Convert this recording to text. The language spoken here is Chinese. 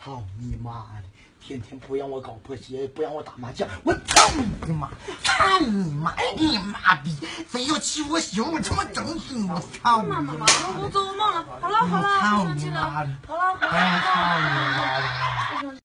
操你妈的！天天不让我搞破鞋，不让我打麻将，我操你妈！操你妈！你妈逼！非要欺负我媳妇，我他妈整死你！我操你妈！ 我做梦了。好了，不生气了。好了， 操你妈的！